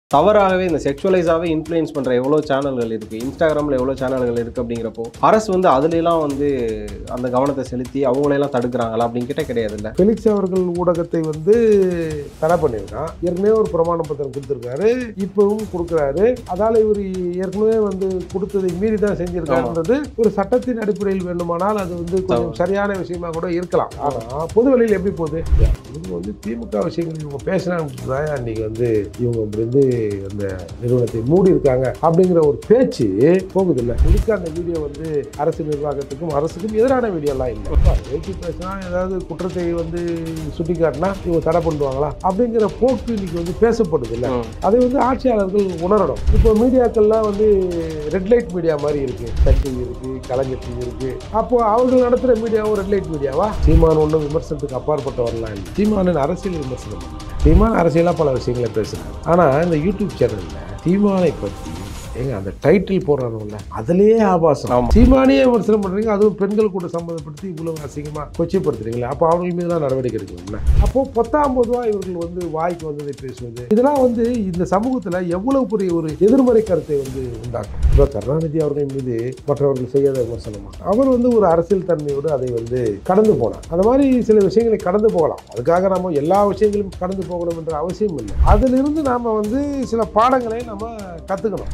தவறாகவே இந்த செக்ஷுவலைஸாவே இன்ஃப்ளூயன்ஸ் பண்ற எவ்வளோ சேனல்கள் இருக்கு, இன்ஸ்டாகிராமில் எவ்வளோ சேனல்கள் இருக்கு அப்படிங்கிறப்போ அரசு வந்து அதுலலாம் வந்து அந்த கவனத்தை செலுத்தி அவங்களையெல்லாம் தடுக்கிறாங்களா அப்படின்னு கிட்ட கிடையாதுல்ல. ஃபெலிக்ஸ் அவர்கள் ஊடகத்தை வந்து தடை பண்ணியிருக்கான். ஏற்கனவே ஒரு பிரமாண பத்திரம் கொடுத்துருக்காரு, இப்பவும் கொடுக்குறாரு. அதால இவர் ஏற்கனவே வந்து கொடுத்ததை மீறி தான் செஞ்சிருக்காருன்றது ஒரு சட்டத்தின் அடிப்படையில் வேண்டுமானால் அது வந்து கொஞ்சம் சரியான விஷயமா கூட இருக்கலாம். ஆனால் பொது வெளியில் எப்படி போகுது? இவங்க வந்து திமுக விஷயங்கள் இவங்க பேசினாங்க தான் அன்னைக்கு வந்து இவங்க வந்து அந்த நிறுவனத்தை மூடி இருக்காங்க அப்படிங்கிற ஒரு பேச்சு போகுது இல்லை. முழுக்க அந்த வீடியோ வந்து அரசு நிர்வாகத்துக்கும் அரசுக்கும் எதிரான வீடியோலாம் இல்லை. பேச்சு பேசினா ஏதாவது குற்றத்தை வந்து சுட்டி காட்டினா இவங்க தடை பண்ணுவாங்களா அப்படிங்கிற போக்கு இன்னைக்கு வந்து பேசப்படுது இல்லை. அதை வந்து ஆட்சியாளர்கள் உணரணும். இப்போ மீடியாக்கள்லாம் வந்து ரெட் லைட் மீடியா மாதிரி இருக்கு, சன் டிவி இருக்கு, கலைஞர் டிவி இருக்கு. அப்போ அவர்கள் நடத்துகிற மீடியாவும் ரெட் லைட் மீடியாவா? சீமான் ஒன்றும் விமர்சனத்துக்கு அப்பாற்பட்ட வரலாம் இல்லை. சீமானின் அரசியல் விமர்சனம், சீமான் அரசியலாக பல விஷயங்களை பேசுகிறாங்க. ஆனால் இந்த யூடியூப் சேனலில் சீமானை பற்றி ஏங்க அந்த டைட்டில் போடுறானுல்ல, அதுலேயே ஆபாசம். சீமானியே விமர்சனம் பண்ணுறீங்க, அதுவும் பெண்கள் கூட சம்மந்தப்படுத்தி இவ்வளவு அசிங்கமாக கொச்சைப்படுத்துறீங்களா? அப்போ அவர்கள் மீதுலாம் நடவடிக்கை எடுக்கணும்ல. அப்போது 19 இவர்கள் வந்து வாய்க்கு வந்ததை பேசுவது, இதெல்லாம் வந்து இந்த சமூகத்தில் எவ்வளவு பெரிய ஒரு எதிர்மறை கருத்தை வந்து உண்டாக்கும். இப்போ கருணாநிதி அவர்கள் மீது மற்றவர்கள் செய்யாத விமர்சனமா? அவர் வந்து ஒரு அரசியல் தன்மையோடு அதை வந்து கடந்து போனார். அந்த மாதிரி சில விஷயங்களை கடந்து போகலாம். அதுக்காக நம்ம எல்லா விஷயங்களும் கடந்து போகணும் என்ற அவசியம் இல்லை. அதிலிருந்து நாம் வந்து சில பாடங்களை நம்ம கற்றுக்கணும்.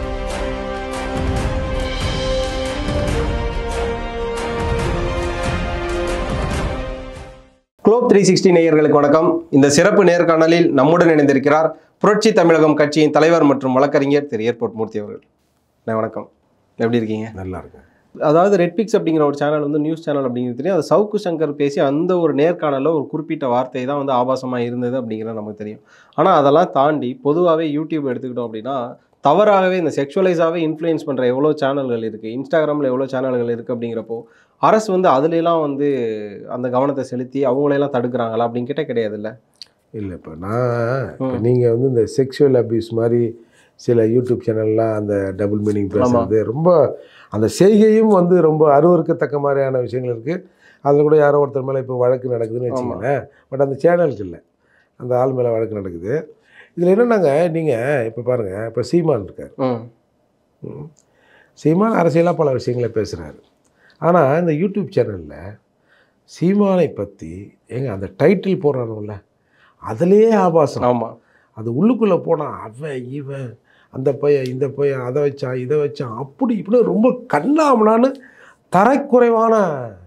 குளோப் 360 நேயர்களுக்கு வணக்கம். இந்த சிறப்பு நேர்காணலில் நம்முடன் இணைந்திருக்கிறார் புரட்சி தமிழகம் கட்சியின் தலைவர் மற்றும் வழக்கறிஞர் திரு ஏர்போர்ட் மூர்த்தி அவர்கள். வணக்கம், எப்படி இருக்கீங்க? நல்லா இருக்கேன். அதாவது ரெட்பிக்ஸ் அப்படிங்கிற ஒரு சேனல் வந்து நியூஸ் சேனல் அப்படிங்கிறது தெரியும். அது சவுக்கு சங்கர் பேசி அந்த ஒரு நேர்காணலில் ஒரு குறிப்பிட்ட வார்த்தை தான் வந்து ஆபாசமாக இருந்தது அப்படிங்கிறது நமக்கு தெரியும். ஆனால் அதெல்லாம் தாண்டி பொதுவாகவே யூடியூப் எடுத்துக்கிட்டோம் அப்படின்னா தவறாகவே இந்த செக்ஷுவலைஸாவே இன்ஃப்ளூயன்ஸ் பண்ணுற எவ்வளோ சேனல்கள் இருக்குது, இன்ஸ்டாகிராமில் எவ்வளோ சேனல்கள் இருக்குது அப்படிங்கிறப்போ அரசு வந்து அதுலலாம் வந்து அந்த கவனத்தை செலுத்தி அவங்களையெல்லாம் தடுக்கிறாங்களா அப்படின்னு கிட்ட கிடையாதுல்ல. இல்லை, இப்போ நீங்கள் வந்து இந்த செக்ஷுவல் அபியூஸ் மாதிரி சில யூடியூப் சேனல்லாம் அந்த டபுள் மீனிங் பேசுறது ரொம்ப, அந்த செய்கையும் வந்து ரொம்ப அருவருக்கத்தக்க மாதிரியான விஷயங்கள் இருக்குது. அதில் கூட யாரோ ஒருத்தர் மேலே இப்போ வழக்கு நடக்குதுன்னு வச்சுக்கோங்களேன். பட் அந்த சேனலுக்கு இல்லை, அந்த ஆள் மேலே வழக்கு நடக்குது. இதில் என்னென்னாங்க, நீங்கள் இப்போ பாருங்கள், இப்போ சீமான் இருக்கார். சீமான் அரசியலாக பல விஷயங்களை பேசுகிறாரு. ஆனால் இந்த யூடியூப் சேனலில் சீமானை பற்றி ஏங்க அந்த டைட்டில் போடுறானுல்ல, அதுலேயே ஆபாசம். ஆமாம், அது உள்ளுக்குள்ளே போனால் அவன் இவன் அந்த பையன் இந்த பையன் அதை வச்சான் இதை வச்சான் அப்படி இப்படி ரொம்ப கண்ணாமனான்னு தரைக்குறைவான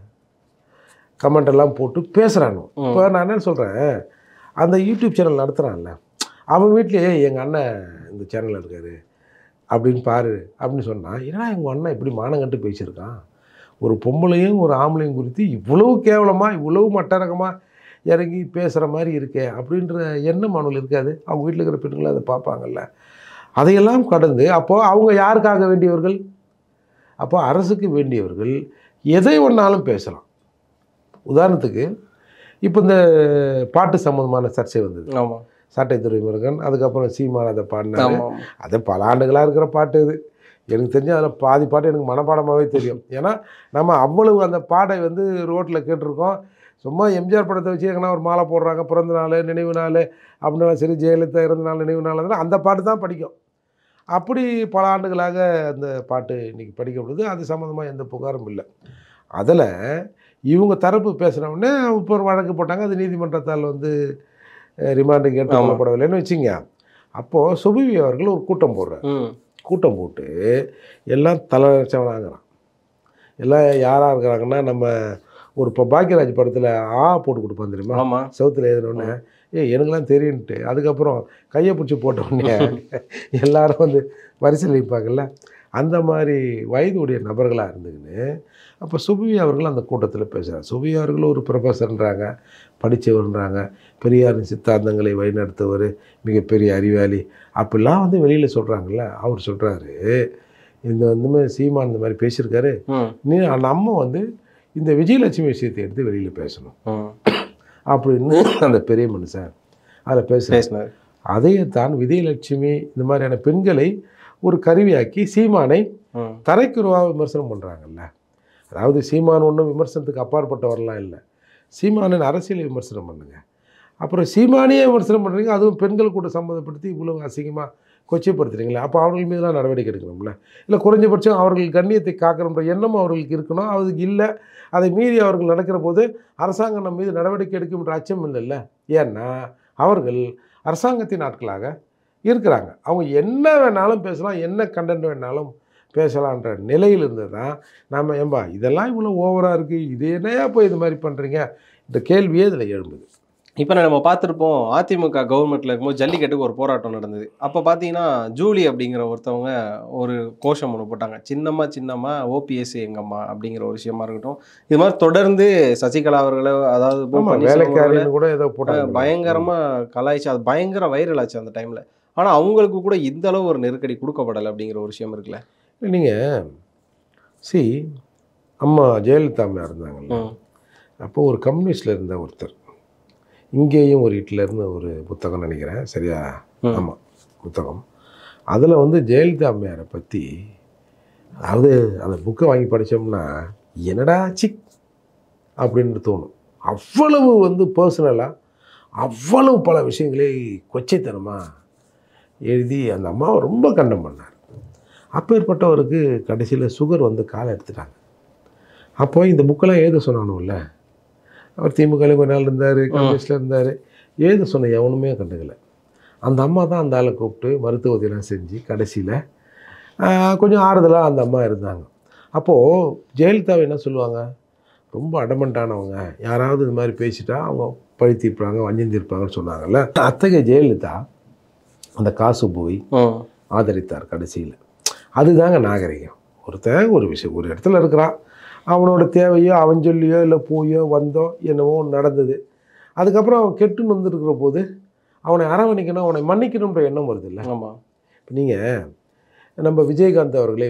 கமெண்ட் எல்லாம் போட்டு பேசுகிறானு. இப்போ நான் என்ன சொல்கிறேன், அந்த யூடியூப் சேனல் நடத்துகிறான்ல, அவன் வீட்லேயே எங்கள் அண்ணன் இந்த சேனலில் இருக்காரு அப்படின்னு பாரு அப்படின்னு சொன்னால், ஏன்னா எங்கள் அண்ணன் இப்படி மானங்கட்டு பேசியிருக்கான், ஒரு பொம்பளையும் ஒரு ஆம்பளையும் குறித்து இவ்வளவு கேவலமாக இவ்வளவு மட்டரகமாக இறங்கி பேசுகிற மாதிரி இருக்கே அப்படின்ற எண்ணம் அவனுக்கு இருக்காது. அவங்க வீட்டில் இருக்கிற பெண்களை அதை பார்ப்பாங்கல்ல. அதையெல்லாம் கடந்து அப்போது அவங்க யாருக்காக வேண்டியவர்கள்? அப்போ அரசுக்கு வேண்டியவர்கள் எதை ஒன்றாலும் பேசலாம். உதாரணத்துக்கு இப்போ இந்த பாட்டு சம்மந்தமான சர்ச்சை வந்தது. ஆமாம், சாட்டை துரைமுருகன், அதுக்கப்புறம் சீமான் அதை பாடினாரு. அது பல ஆண்டுகளாக இருக்கிற பாட்டு. இது எனக்கு தெரிஞ்சு அதில் பாதி பாட்டு எனக்கு மனப்பாடமாகவே தெரியும். ஏன்னா நம்ம அவ்வளவு அந்த பாட்டை வந்து ரோட்டில் கேட்டிருக்கோம். சும்மா எம்ஜிஆர் படத்தை வச்சு எங்கன்னா ஒரு மாலை போடுறாங்க, பிறந்த நாள் நினைவு நாள் அப்படின்னா சரி, ஜெயலலிதா இறந்த நாள் நினைவு நாள், அந்த பாட்டு தான் படிக்கும். அப்படி பல ஆண்டுகளாக அந்த பாட்டு இன்றைக்கி படிக்கப்படுது. அது சம்மந்தமாக எந்த புகாரும் இல்லை. அதில் இவங்க தரப்பு பேசுகிறவொடனே இப்போ ஒரு வழக்கு போட்டாங்க. அது நீதிமன்றத்தால் வந்து ரிமாண்டுக்கு ஏற்றுக்கொள்ளப்படவில்லைன்னு வச்சுங்க. அப்போது சுபவி அவர்கள் ஒரு கூட்டம் போடுறார். கூட்டம் போட்டு எல்லாம் தலைச்சவனாகிறான். எல்லாம் யாராக இருக்கிறாங்கன்னா, நம்ம ஒரு இப்போ பாக்கியராஜ் படத்தில் போட்டு கொடுப்பான் தெரியுமா, செவத்தில் எழுதினோடனே எனக்குலாம் தெரியுன்ட்டு அதுக்கப்புறம் கையை பிடிச்சி போட்டோடனே எல்லாரும் வந்து வரிசையில் வைப்பாங்கல்ல, அந்த மாதிரி வயது உடைய நபர்களாக இருந்துக்கின்னு அப்போ சுபவி அவர்கள் அந்த கூட்டத்தில் பேசுகிறார். சுபவி அவர்கள் ஒரு ப்ரொஃபஸர்ன்றாங்க, படித்தவர்ன்றாங்க, பெரியாரின் சித்தாந்தங்களை வழிநடத்துவர், மிகப்பெரிய அறிவாளி அப்படிலாம் வந்து வெளியில் சொல்கிறாங்கல்ல. அவர் சொல்கிறாரு, இந்த வந்து சீமான் இந்த மாதிரி பேசியிருக்காரு, நீ நம்ம வந்து இந்த விஜயலட்சுமி விஷயத்தை எடுத்து வெளியில் பேசணும் அப்படின்னு அந்த பெரிய மனுஷன் அதில் பேசினார். அதையே தான் விஜயலட்சுமி இந்த மாதிரியான பெண்களை ஒரு கருவியாக்கி சீமானை தரைக்குறவாக விமர்சனம் பண்ணுறாங்கல்ல. அதாவது சீமான் ஒன்றும் விமர்சனத்துக்கு அப்பாற்பட்ட வரலாம் இல்லை, சீமானின் அரசியலை விமர்சனம் பண்ணுங்க. அப்புறம் சீமானியே விமர்சனம் பண்ணுறீங்க, அதுவும் பெண்கள் கூட சம்மந்தப்படுத்தி இவ்வளவு அசிங்கமாக கொச்சைப்படுத்துறீங்களா? அப்போ அவர்கள் மீதுலாம் நடவடிக்கை எடுக்கணும்ல. இல்லை குறைஞ்சபட்சம் அவர்கள் கண்ணியத்தை காக்கணுன்ற எண்ணம் அவர்களுக்கு இருக்கணும். அதுக்கு இல்லை. அதை மீறி அவர்கள் நடக்கிற போது அரசாங்கம் நம்ம மீது நடவடிக்கை எடுக்கும்ன்ற அச்சம் இல்லைல்ல. ஏன்னா அவர்கள் அரசாங்கத்தின் ஆட்களாக இருக்கிறாங்க. அவங்க என்ன வேணாலும் பேசலாம், என்ன கண்டென்ட் வேணாலும் பேசலான்ற நிலையில் இருந்து தான் நம்ம ஏம்பா இதெல்லாம் இவ்வளோ ஓவராக இருக்குது, இது என்னையா போய் இது மாதிரி பண்ணுறீங்க இந்த கேள்வியே இதில் எழும்புது. இப்போ நம்ம பார்த்துருப்போம், அதிமுக கவர்மெண்ட்டில் இருக்கும்போது ஜல்லிக்கட்டுக்கு ஒரு போராட்டம் நடந்தது. அப்போ பார்த்தீங்கன்னா ஜூலி அப்படிங்கிற ஒருத்தவங்க ஒரு கோஷம் ஒன்று போட்டாங்க, சின்னம்மா ஓபிஎஸ் எங்கம்மா அப்படிங்கிற ஒரு விஷயமா இருக்கட்டும். இது மாதிரி தொடர்ந்து சசிகலா அவர்களை, அதாவது வேலைக்காரின்னு கூட ஏதோ போட்டாங்க, பயங்கரமாக கலாய்ச்சி அது பயங்கர வைரல் ஆச்சு அந்த டைமில். ஆனால் அவங்களுக்கு கூட இந்த அளவு ஒரு நெருக்கடி கொடுக்கப்படலை அப்படிங்கிற ஒரு விஷயம் இருக்குல்ல. நீங்கள் அம்மா ஜெயலலிதா அம்மா இருந்தாங்கல்ல, அப்போ ஒரு கம்யூனிஸ்டில் இருந்த ஒருத்தர், இங்கேயும் ஒரு ஹிட்லர்னு ஒரு புத்தகம் நினைக்கிறேன், சரியா? ஆமாம், புத்தகம். அதில் ஜெயலலிதா அம்மையாரை பற்றி, அதாவது அந்த புக்கை வாங்கி படித்தோம்னா என்னடா சிக் அப்படின்னு தோணும். அவ்வளவு பர்சனலாக அவ்வளவு பல விஷயங்களே கொச்சைத்தனமாக எழுதி அந்த அம்மாவை ரொம்ப கண்டம் பண்ணார். அப்பேற்பட்டவருக்கு கடைசியில் சுகர் காலை எடுத்துட்டாங்க. அப்போ இந்த புக்கெல்லாம் எழுத சொன்னானும்ல, அவர் திமுகவில் கொஞ்ச நாள் இருந்தார், கம்யூனிஸ்டில் இருந்தார், எழுத சொன்ன எவனுமே கண்டுக்கலை. அந்த அம்மா தான் அந்த ஆளை கூப்பிட்டு மருத்துவத்தையெல்லாம் செஞ்சு கடைசியில் கொஞ்சம் ஆறுதலாக அந்த அம்மா இருந்தாங்க. அப்போது ஜெயலலிதாவை என்ன சொல்லுவாங்க, ரொம்ப அடமெண்ட்டானவங்க, யாராவது இது மாதிரி பேசிட்டா அவங்க பழித்திருப்பாங்க, வஞ்சிருப்பாங்கன்னு சொன்னாங்கல்ல. அத்தகைய ஜெயலலிதா அந்த காசு போய் ஆதரித்தார் கடைசியில். அதுதாங்க நாகரிகம். ஒருத்தன் ஒரு விஷயம் ஒரு இடத்துல இருக்கிறான், அவனோட தேவையோ அவன் சொல்லியோ இல்லை போயோ வந்தோ என்னவோ நடந்தது, அதுக்கப்புறம் அவன் கெட்டுன்னு வந்துருக்கிற போது அவனை அரவணைக்கணும், அவனை மன்னிக்கணுன்ற எண்ணம் வருது இல்லை. ஆமாம். இப்போ நீங்கள் நம்ம விஜயகாந்த் அவர்களே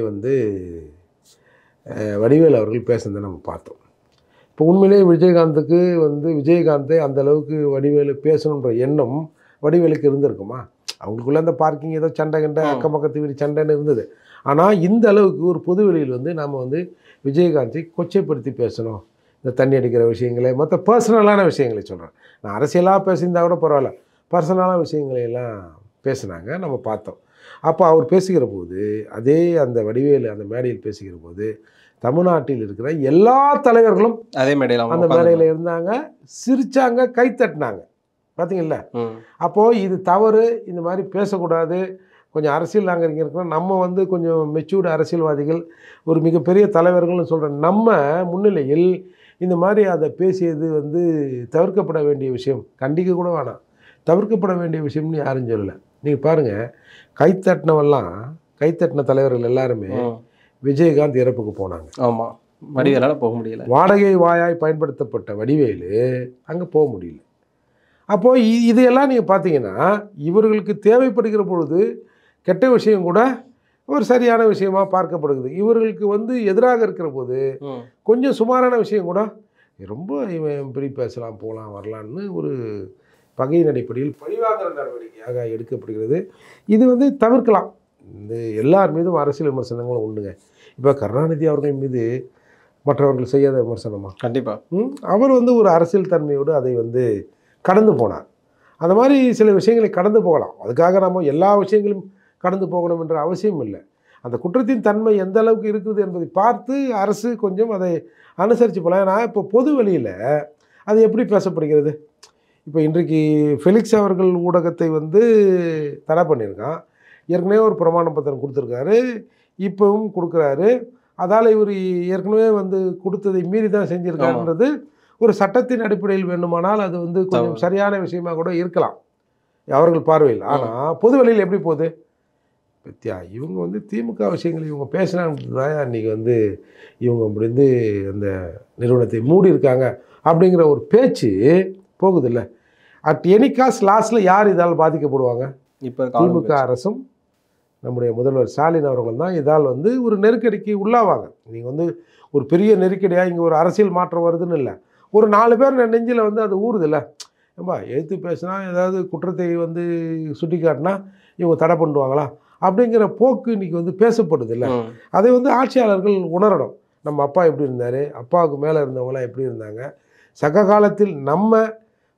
வடிவேல் அவர்கள் பேசுனதை நம்ம பார்த்தோம். இப்போ உண்மையிலே விஜயகாந்துக்கு விஜயகாந்தை அந்தளவுக்கு வடிவேலு பேசணுன்ற எண்ணம் வடிவேலுக்கு இருந்திருக்குமா? அவங்களுக்குள்ள அந்த பார்க்கிங் ஏதோ சண்டை கண்ட அக்கம் பக்கத்து வீடு சண்டைன்னு இருந்தது. ஆனால் இந்த அளவுக்கு ஒரு பொது வெளியில் நாம் விஜயகாந்தை கொச்சைப்படுத்தி பேசணும், இந்த தண்ணி அடிக்கிற விஷயங்களை, மற்ற பர்சனலான விஷயங்களை சொல்கிறேன். நான் அரசியலாக பேசியிருந்தா கூட பரவாயில்ல, பர்சனலான விஷயங்களையெல்லாம் பேசுனாங்க, நம்ம பார்த்தோம். அப்போ அவர் பேசுகிற போது, அதே அந்த வடிவேலு அந்த மேடையில் பேசுகிற போது, தமிழ்நாட்டில் இருக்கிற எல்லா தலைவர்களும் அதே மேடையில் அந்த மேடையில் இருந்தாங்க, சிரித்தாங்க, கைத்தட்டினாங்க. பார்த்தீங்களா? அப்போது இது தவறு, இந்த மாதிரி பேசக்கூடாது, கொஞ்சம் அரசியல் நாங்கள் இங்கே இருக்கிறோம், நம்ம கொஞ்சம் மெச்சூர்டு அரசியல்வாதிகள், ஒரு மிகப்பெரிய தலைவர்கள்னு சொல்கிற நம்ம முன்னிலையில் இந்த மாதிரி அதை பேசியது தவிர்க்கப்பட வேண்டிய விஷயம், கண்டிக்க கூட வேணாம், தவிர்க்கப்பட வேண்டிய விஷயம்னு யாரும் சொல்லலை. நீங்கள் பாருங்கள், கைத்தட்டின தலைவர்கள் எல்லாருமே விஜயகாந்த் இறப்புக்கு போனாங்க. ஆமாம், வடிவேலால் போக முடியல. வாடகை வாயாய் பயன்படுத்தப்பட்ட வடிவேலு அங்கே போக முடியல. அப்போது இதையெல்லாம் நீங்கள் பார்த்தீங்கன்னா, இவர்களுக்கு தேவைப்படுகிற பொழுது கெட்ட விஷயம் கூட ஒரு சரியான விஷயமா பார்க்கப்படுகிறது. இவர்களுக்கு எதிராக இருக்கிற போது கொஞ்சம் சுமாரான விஷயம் கூட ரொம்ப இவன் இப்படி பேசலாம், போகலாம், வரலான்னு ஒரு பகையின் அடிப்படையில் பழிவாங்கிற நடவடிக்கையாக எடுக்கப்படுகிறது. இது தவிர்க்கலாம். இந்த எல்லார் மீதும் அரசியல் விமர்சனங்களும் உண்டுங்க. இப்போ கருணாநிதி அவர்கள் மீது மற்றவர்கள் செய்யாத விமர்சனமா? கண்டிப்பாக. அவர் ஒரு அரசியல் தன்மையோடு அதை கடந்து போனார். அந்த மாதிரி சில விஷயங்களை கடந்து போகலாம். அதுக்காக நம்ம எல்லா விஷயங்களும் கடந்து போகணும் என்ற அவசியம் இல்லை. அந்த குற்றத்தின் தன்மை எந்த அளவுக்கு இருக்குது என்பதை பார்த்து அரசு கொஞ்சம் அதை அனுசரித்து போகலாம். ஏன்னா இப்போ பொது வெளியில் அது எப்படி பேசப்படுகிறது? இப்போ இன்றைக்கு ஃபெலிக்ஸ் அவர்கள் ஊடகத்தை தடை பண்ணியிருக்கான். ஏற்கனவே ஒரு பிரமாண பத்திரம் கொடுத்துருக்காரு, இப்போவும் கொடுக்குறாரு. அதால் இவர் ஏற்கனவே கொடுத்ததை மீறி தான் செஞ்சுருக்காருன்றது ஒரு சட்டத்தின் அடிப்படையில் வேண்டுமானால் அது கொஞ்சம் சரியான விஷயமா கூட இருக்கலாம் அவர்கள் பார்வையில். ஆனால் பொது வெளியில் எப்படி போகுது? பத்தியா இவங்க திமுக விஷயங்களை இவங்க பேசினாங்கிறது தான் இன்றைக்கி இவங்க அப்படி அந்த நிறுவனத்தை மூடி இருக்காங்க அப்படிங்கிற ஒரு பேச்சு போகுது இல்லை. அட் எனி காஸ்ட் லாஸ்ட்டில் யார் இதால் பாதிக்கப்படுவாங்க? இப்போ திமுக அரசும் நம்முடைய முதல்வர் ஸ்டாலின் அவர்கள் தான் இதால் ஒரு நெருக்கடிக்கு உள்ளாவாங்க. நீங்கள் ஒரு பெரிய நெருக்கடியாக இங்கே ஒரு அரசியல் மாற்றம் வருதுன்னு இல்லை, ஒரு 4 பேர் நெஞ்சில் அது ஊறுதில்ல. ஏம்பா எழுத்து பேசுனா ஏதாவது குற்றத்தை சுட்டி காட்டினா இவங்க தடை பண்ணுவாங்களா அப்படிங்கிற போக்கு இன்றைக்கி பேசப்படுது இல்லை. அதை ஆட்சியாளர்கள் உணரணும். நம்ம அப்பா எப்படி இருந்தார், அப்பாவுக்கு மேலே இருந்தவங்களாம் எப்படி இருந்தாங்க, சக காலத்தில் நம்ம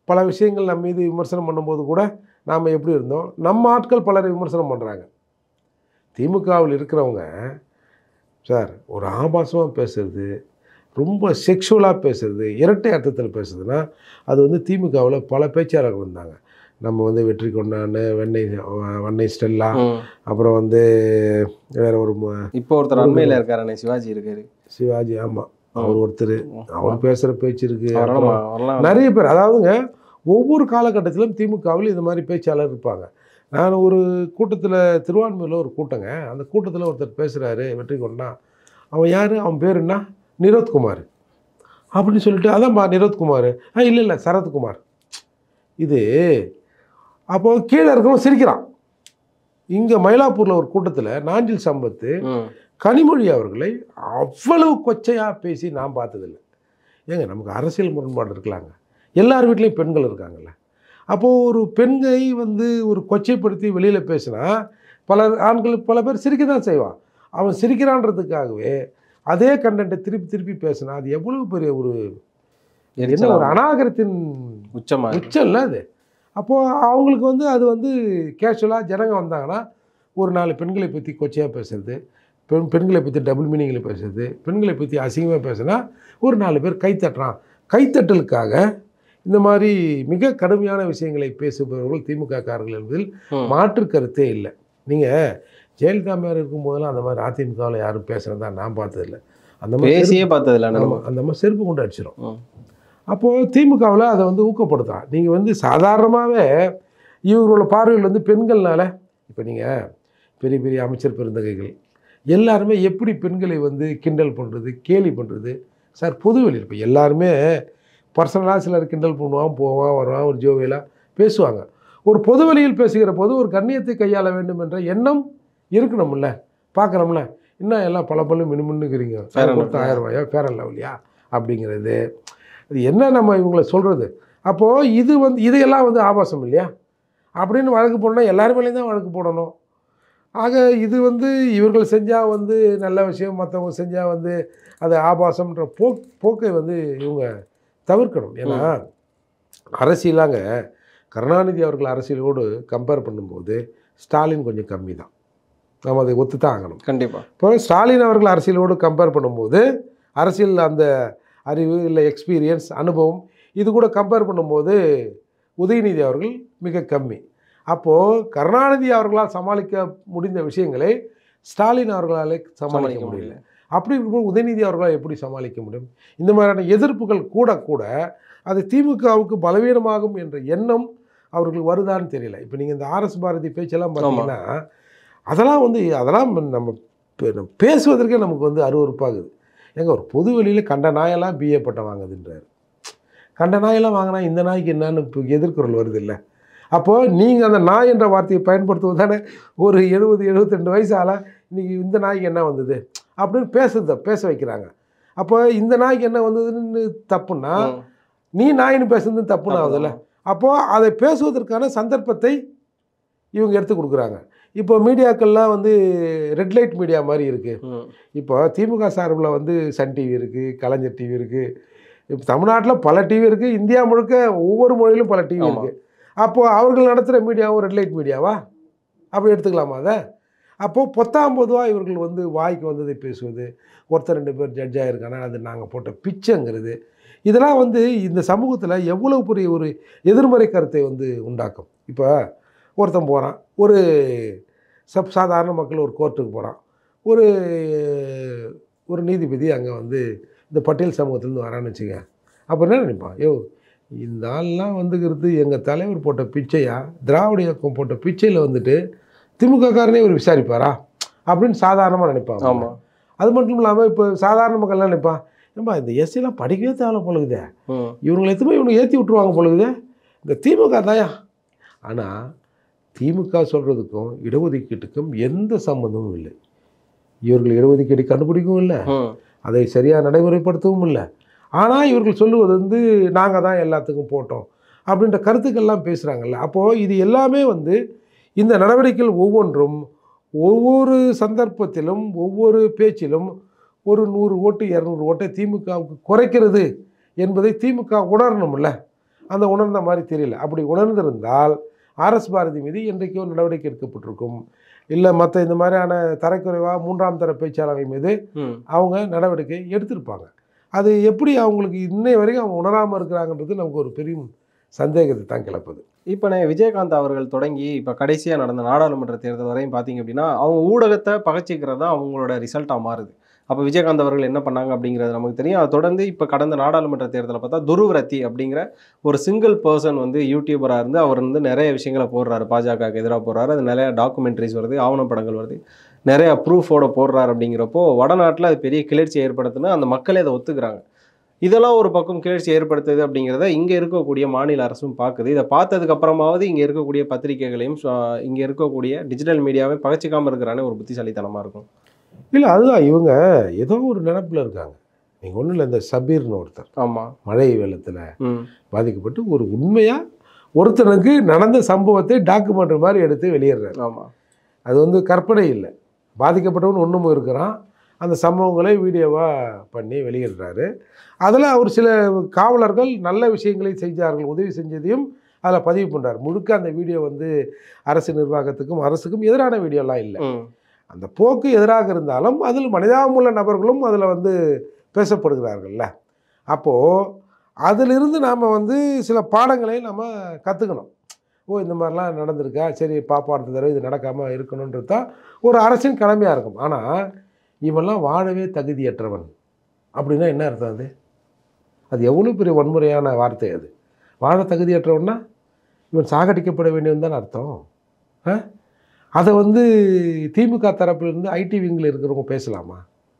பல விஷயங்கள் நம்ம மீது விமர்சனம் பண்ணும்போது கூட நாம் எப்படி இருந்தோம், நம்ம ஆட்கள் பலரை விமர்சனம் பண்ணுறாங்க. திமுகவில் இருக்கிறவங்க சார் ஒரு ஆபாசமாக பேசுறது, ரொம்ப செக்ஷுவலாக பேசுறது, இரட்டை அர்த்தத்தில் பேசுறதுன்னா அது வந்து திமுகவில் பல பேச்சாளர்கள் இருந்தாங்க. நம்ம வந்து வெற்றி கொண்டான்னு வன்னை ஸ்டெல்லா, அப்புறம் வந்து வேற ஒரு இப்போ ஒருத்தர் அண்மையில் இருக்காரு, சிவாஜி இருக்காரு. சிவாஜி, ஆமாம், அவர் ஒருத்தர், அவர் பேசுகிற பேச்சு இருக்கு. நிறைய பேர், அதாவதுங்க ஒவ்வொரு காலகட்டத்திலும் திமுகவில் இந்த மாதிரி பேச்சாளர் இருப்பாங்க. நான் ஒரு கூட்டத்தில், திருவான்மையூரில் ஒரு கூட்டங்க, அந்த கூட்டத்தில் ஒருத்தர் பேசுகிறாரு வெற்றி கொண்டா. அவன் யார், அவன் பேர் என்ன, நிரோத்குமார் அப்படின்னு சொல்லிட்டு, அதான்ப்பா நிரோத்குமார், இல்லை சரத்குமார். இது அப்போது கீழே இருக்கிறவன் சிரிக்கிறான். இங்கே மயிலாப்பூரில் ஒரு கூட்டத்தில் நாஞ்சில் சம்பத்து கனிமொழி அவர்களை அவ்வளவு கொச்சையாக பேசி நான் பார்த்ததில்லை. ஏங்க நமக்கு அரசியல் முரண்பாடு இருக்கலாங்க, எல்லார் வீட்லேயும் பெண்கள் இருக்காங்கல்ல. அப்போது ஒரு பெண்களை வந்து ஒரு கொச்சைப்படுத்தி வெளியில் பேசினா பல பேர் சிரிக்க தான் செய்வான். அவன் சிரிக்கிறான்றதுக்காகவே அதே கண்டென்ட்டை திருப்பி பேசினா அது எவ்வளவு பெரிய ஒரு என்ன ஒரு அநாகரத்தின் உச்சம் இல்லை அது. அப்போது அவங்களுக்கு வந்து அது வந்து கேஷுவலாக ஜனங்க வந்தாங்கன்னா ஒரு 4 பெண்களை பற்றி கொச்சையாக பேசுறது, பெண்களை பற்றி டபுள் மீனிங்கில் பேசுறது, பெண்களை பற்றி அசிங்கமாக பேசுனா ஒரு 4 பேர் கைத்தட்டுறான். கைத்தட்டலுக்காக இந்த மாதிரி மிக கடுமையான விஷயங்களை பேசுபவர்கள் திமுக காரர்கள் என்பதில் மாற்று கருத்தே இல்லை. நீங்கள் ஜெயலலிதா மேலே இருக்கும்போதெல்லாம் அந்த மாதிரி அதிமுகவில் யாரும் பேசுகிறதா நான் பார்த்ததில்லை. அந்த மாதிரி பேசியே பார்த்ததில்லை. அந்த மாதிரி செருப்பு கொண்டு அடிச்சிடும். அப்போது திமுகவில் அதை வந்து ஊக்கப்படுத்தலாம். நீங்கள் வந்து சாதாரணமாகவே இவங்களோட பார்வையில் வந்து பெண்கள்னால, இப்போ நீங்கள் பெரிய பெரிய அமைச்சர் பெருந்தகைகள் எல்லாருமே எப்படி பெண்களை வந்து கிண்டல் பண்ணுறது, கேலி பண்ணுறது சார், பொதுவெளியில் இப்போ எல்லாருமே பர்சனலாக சிலர் கிண்டல் பண்ணுவான், போவான், வருவான், ஒரு ஜோவியலாக பேசுவாங்க. ஒரு பொதுவெளியில் பேசுகிற போது ஒரு கண்ணியத்தை கையாள வேண்டும் என்ற எண்ணம் இருக்கணும்ல, பார்க்குறோம்ல. இன்னும் எல்லாம் பல மின்னுக்கிறீங்க, 1000 ரூபாயா, ஃபேர் அண்ட் லவ்லியா அப்படிங்கிறது இது என்ன நம்ம இவங்களை சொல்கிறது. அப்போது இது வந்து இதையெல்லாம் வந்து ஆபாசம் இல்லையா அப்படின்னு வழக்கு போடணும், எல்லாரும் மேலேயும் தான் வழக்கு போடணும். ஆக இது வந்து இவர்கள் செஞ்சால் வந்து நல்ல விஷயம், மற்றவங்க செஞ்சால் வந்து அது ஆபாசம்ன்ற போக்கை வந்து இவங்க தவிர்க்கணும். ஏன்னா அரசியலாங்க கருணாநிதி அவர்கள் அரசியலோடு கம்பேர் பண்ணும்போது ஸ்டாலின் கொஞ்சம் கம்மி தான், நம்ம அதை ஒத்து தான் ஆகணும் கண்டிப்பாக. இப்போ ஸ்டாலின் அவர்கள் அரசியலோடு கம்பேர் பண்ணும்போது அரசியல் அந்த அறிவு இல்லை எக்ஸ்பீரியன்ஸ் அனுபவம் இது கூட கம்பேர் பண்ணும்போது உதயநிதி அவர்கள் மிக கம்மி. அப்போது கருணாநிதி அவர்களால் சமாளிக்க முடிந்த விஷயங்களை ஸ்டாலின் அவர்களாலே சமாளிக்க முடியல. அப்படி இருக்கும்போது உதயநிதி அவர்களால் எப்படி சமாளிக்க முடியும்? இந்த மாதிரியான எதிர்ப்புகள் கூட அது திமுகவுக்கு பலவீனமாகும் என்ற எண்ணம் அவர்களுக்கு வருதான்னு தெரியல. இப்போ நீங்கள் இந்த ஆர்எஸ் பாரதி பேச்செல்லாம் பார்த்தீங்கன்னா அதெல்லாம் நம்ம பேசுவதற்கே நமக்கு வந்து அருவருப்பாகுது. ஏங்க ஒரு பொது வெளியில் கண்ட நாயெல்லாம் பிஏ பட்டம் வாங்குதுன்றார். கண்ட நாயெல்லாம் வாங்கினா இந்த நாய்க்கு என்னன்னு இப்போ எதிர்குறல் வருது இல்லை. அப்போது நீங்கள் அந்த நாய் என்ற வார்த்தையை பயன்படுத்துவது தானே ஒரு 70-72 வயசு ஆள இன்றைக்கி இந்த நாய்க்கு என்ன வந்தது அப்படின்னு பேச வைக்கிறாங்க. அப்போ இந்த நாய்க்கு என்ன வந்ததுன்னு தப்புன்னா நீ நாயின்னு பேசுறது தப்புன்னு ஆகுதுல்ல. அப்போது அதை பேசுவதற்கான சந்தர்ப்பத்தை இவங்க எடுத்து கொடுக்குறாங்க. இப்போ மீடியாக்கள்லாம் வந்து ரெட் லைட் மீடியா மாதிரி இருக்குது. இப்போ திமுக சார்பில் வந்து சன் டிவி இருக்குது, கலைஞர் டிவி இருக்குது, இப்போ தமிழ்நாட்டில் பல டிவி இருக்குது, இந்தியா முழுக்க ஒவ்வொரு மொழியிலும் பல டிவி இருக்குது. அப்போது அவர்கள் நடத்துகிற மீடியாவும் ரெட் லைட் மீடியாவா அப்படி எடுத்துக்கலாமா அதை? அப்போது 19 இவர்கள் வந்து வாய்க்கு வந்ததை பேசுவது, ஒருத்தர் 2 பேர் ஜட்ஜ் ஆகிருக்கானா அது நாங்கள் போட்ட பிச்சைங்கிறது, இதெல்லாம் வந்து இந்த சமூகத்தில் எவ்வளோ பெரிய ஒரு எதிர்மறை கருத்தை வந்து உண்டாக்கும். இப்போ ஒருத்தன் போகிறான், ஒரு சாதாரண மக்கள் ஒரு கோர்ட்டுக்கு போகிறான், ஒரு நீதிபதி அங்கே வந்து இந்த பட்டியல் சமூகத்துலேருந்து வரான்னு வச்சுங்க. அப்போ என்ன நினைப்பான், இந்த ஆள்லாம் வந்துக்கிறது எங்கள் தலைவர் போட்ட பிச்சையா, திராவிட இயக்கம் போட்ட பிச்சையில் வந்துட்டு திமுககாரனே ஒரு விசாரிப்பாரா அப்படின்னு சாதாரணமாக நினைப்பாங்க. ஆமாம். அது மட்டும் இல்லாமல் இப்போ சாதாரண மக்கள்லாம் நினைப்பான், ஏன்பா இந்த எஸ்சிலாம் படிக்கவே தேவை பொழுகுதே, இவங்களை எத்தனை இவங்க ஏற்றி விட்ருவாங்க பொழுகுதே, இந்த திமுக தாயா. ஆனால் திமுக சொல்கிறதுக்கும் இடஒதுக்கீட்டுக்கும் எந்த சம்மந்தமும் இல்லை. இவர்கள் இடஒதுக்கீடு கண்டுபிடிக்கவும் இல்லை, அதை சரியாக நடைமுறைப்படுத்தவும் இல்லை. ஆனால் இவர்கள் சொல்லுவது வந்து நாங்கள் தான் எல்லாத்துக்கும் போட்டோம் அப்படின்ற கருத்துக்கள்லாம் பேசுகிறாங்கல்ல. அப்போது இது எல்லாமே வந்து இந்த நடவடிக்கைகள் ஒவ்வொன்றும் ஒவ்வொரு சந்தர்ப்பத்திலும் ஒவ்வொரு பேச்சிலும் ஒரு 100 ஓட்டு 200 ஓட்டை திமுகவுக்கு குறைக்கிறது என்பதை திமுக உணரணும்ல. அந்த உணர்ந்த மாதிரி தெரியல. அப்படி உணர்ந்திருந்தால் ஆர்எஸ் பாரதி மீது என்றைக்கோ நடவடிக்கை எடுக்கப்பட்டிருக்கும். இல்லை மற்ற இந்த மாதிரியான தரக்குறைவாக 3ஆம் தர பேச்சாளர்கள் மீது அவங்க நடவடிக்கை எடுத்திருப்பாங்க. அது எப்படி அவங்களுக்கு இன்னை வரைக்கும் அவங்க உணராமல் இருக்கிறாங்கன்றது நமக்கு ஒரு பெரிய சந்தேகத்தை தான் கிளப்புது. இப்போ விஜயகாந்த் அவர்கள் தொடங்கி இப்போ கடைசியாக நடந்த நாடாளுமன்ற தேர்தல் வரையும் பார்த்தீங்க அப்படின்னா அவங்க ஊடகத்தை பகச்சிக்கிறது தான் அவங்களோட ரிசல்ட்டாக மாறுது. அப்போ விஜயகாந்த் அவர்கள் என்ன பண்ணாங்க அப்படிங்கிறது நமக்கு தெரியும். அதை தொடர்ந்து இப்போ கடந்த நாடாளுமன்ற தேர்தலை பார்த்தா துருவ்ரத்தி அப்படிங்கிற ஒரு சிங்கிள் பர்சன் யூடியூபராக இருந்து அவர் நிறைய விஷயங்களை போடுறாரு, பாஜகவுக்கு எதிராக போடுறாரு. அது நிறைய டாக்குமெண்ட்ரிஸ் வருது, ஆவணப்படங்கள் வருது, நிறைய ப்ரூஃபோட போடுறாரு. அப்படிங்கிறப்போ வடநாட்டில் அது பெரிய கிளர்ச்சி ஏற்படுத்துன்னு அந்த மக்களே அதை ஒத்துக்கிறாங்க. இதெல்லாம் ஒரு பக்கம் கிளர்ச்சி ஏற்படுத்துது அப்படிங்கிறத இங்கே இருக்கக்கூடிய மாநில அரசும் பார்க்குது. இதை பார்த்ததுக்கு அப்புறமாவது இங்கே இருக்கக்கூடிய பத்திரிகைகளையும் இங்கே இருக்கக்கூடிய டிஜிட்டல் மீடியாவை பகச்சிக்காமல் இருக்கிறானே ஒரு புத்திசாலித்தனமாக இருக்கும். இல்லை அதுதான் இவங்க ஏதோ ஒரு நினைப்பில் இருக்காங்க. நீங்கள் ஒன்றும் இல்லை, இந்த சபீர்னு ஒருத்தர் ஆமாம் மழை வெள்ளத்தில் பாதிக்கப்பட்டு ஒரு உண்மையாக ஒருத்தனுக்கு நடந்த சம்பவத்தை டாக்குமெண்ட்ரி மாதிரி எடுத்து வெளியிடுறாரு. ஆமாம், அது கற்பனை இல்லை. பாதிக்கப்பட்டவன் ஒன்றும் இருக்கிறான், அந்த சம்பவங்களை வீடியோவாக பண்ணி வெளியிடுறாரு. அதில் அவர் சில காவலர்கள் நல்ல விஷயங்களை செஞ்சார்கள், உதவி செஞ்சதையும் அதில் பதிவு பண்ணுறார். முழுக்க அந்த வீடியோ அரசு நிர்வாகத்துக்கும் அரசுக்கும் எதிரான வீடியோலாம் இல்லை. அந்த போக்கு எதிராக இருந்தாலும் அதில் மனிதாபமுள்ள நபர்களும் அதில் பேசப்படுகிறார்கள்ல. அப்போது அதிலிருந்து நாம் சில பாடங்களை நம்ம கற்றுக்கணும். ஓ இந்த மாதிரிலாம் நடந்திருக்கா, சரி பாப்பா அடுத்த தடவை இது நடக்காமல் இருக்கணுன்றது தான் ஒரு அரசின் கடமையாக இருக்கும். ஆனால் இவெல்லாம் வாழவே தகுதியற்றவன் அப்படின்னா என்ன அர்த்தம்? அது எவ்வளோ பெரிய வன்முறையான வார்த்தை. அது வாழ தகுதியற்றவன்னா இவன் சாகடிக்கப்பட வேண்டியவன் தான் அர்த்தம். அதை திமுக தரப்பிலிருந்து ஐடி விங்கில் இருக்கிறவங்க பேசலாமா?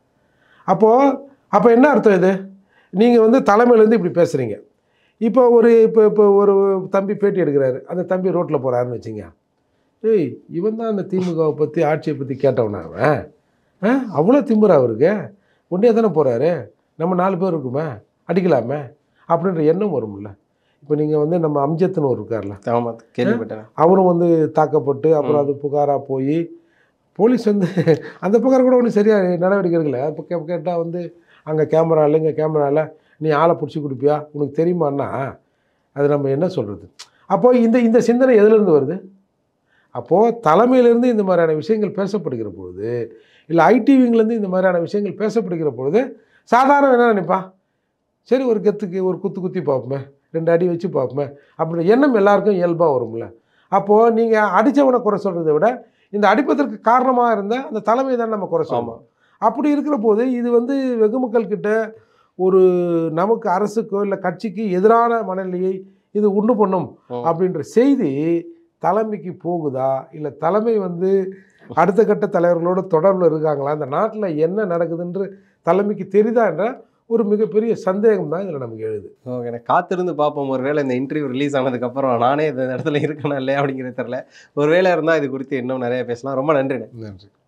அப்போ என்ன அர்த்தம்? இது நீங்கள் தலைமையிலேருந்து இப்படி பேசுகிறீங்க. இப்போ ஒரு தம்பி பேட்டி எடுக்கிறாரு, அந்த தம்பி ரோட்டில் போகிறாருன்னு வச்சுங்க. ஏய் இவன் தான் அந்த திமுகவை பற்றி ஆட்சியை பற்றி கேட்டவனா அவன்? அவ்வளோ திமுறா அவருக்கு? ஒன்றே தானே போகிறாரு, நம்ம 4 பேர் இருக்குமே, அடிக்கலாமே அப்படின்ற எண்ணம் வரும்ல. இப்போ நீங்கள் நம்ம அம்ஜத்னு ஒரு இருக்கார்ல, கேள்விப்பட்டேன். அவரும் தாக்கப்பட்டு அப்புறம் அது புகாராக போய் போலீஸ் அந்த புகார் கூட ஒன்றும் சரியாக நடவடிக்கை எடுக்கல. இப்போ கேட்டால் அங்கே கேமரா இல்லை, இங்கே கேமரா இல்லை, நீ ஆளை பிடிச்சி கொடுப்பியா, உனக்கு தெரியுமான்னா அது நம்ம என்ன சொல்கிறது? அப்போது இந்த சிந்தனை எதுலேருந்து வருது? அப்போது தலைமையிலேருந்து இந்த மாதிரியான விஷயங்கள் பேசப்படுகிற பொழுது, இல்லை ஐடி விங்லேருந்து இந்த மாதிரியான விஷயங்கள் பேசப்படுகிற பொழுது சாதாரண என்ன நினைப்பா, சரி ஒரு கெத்துக்கு ஒரு குத்தி பார்ப்போமே, 2 அடி வச்சு பார்ப்போமே அப்படின்ற எண்ணம் எல்லாருக்கும் இயல்பாக வரும்ல. அப்போது நீங்கள் அடித்தவனை குறை சொல்கிறத விட இந்த அடிப்பதற்கு காரணமாக இருந்த அந்த தலைமை தான் நம்ம குறை சொல்லணும். அப்படி இருக்கிற போது இது வெகு மக்கள்கிட்ட ஒரு நமக்கு அரசுக்கோ இல்லை கட்சிக்கு எதிரான மனநிலையை இது உண்டு பண்ணும் அப்படின்ற செய்தி தலைமைக்கு போகுதா, இல்லை தலைமை அடுத்த கட்ட தலைவர்களோட தொடர்பில் இருக்காங்களா, இந்த நாட்டில் என்ன நடக்குதுன்ற தலைமைக்கு தெரியுதா என்ற ஒரு மிகப்பெரிய சந்தேகம் தான் இதில் நமக்கு எழுது. எனக்கு காத்திருந்து பார்ப்போம். ஒருவேளை இந்த இன்டர்வியூ ரிலீஸ் ஆனதுக்கப்புறம் நானே இந்த இடத்துல இருக்கணும் இல்லையா அப்படிங்கிறது தெரியல. ஒருவேளை இருந்தால் இது குறித்து இன்னும் நிறைய பேசலாம். ரொம்ப நன்றி. நன்றி.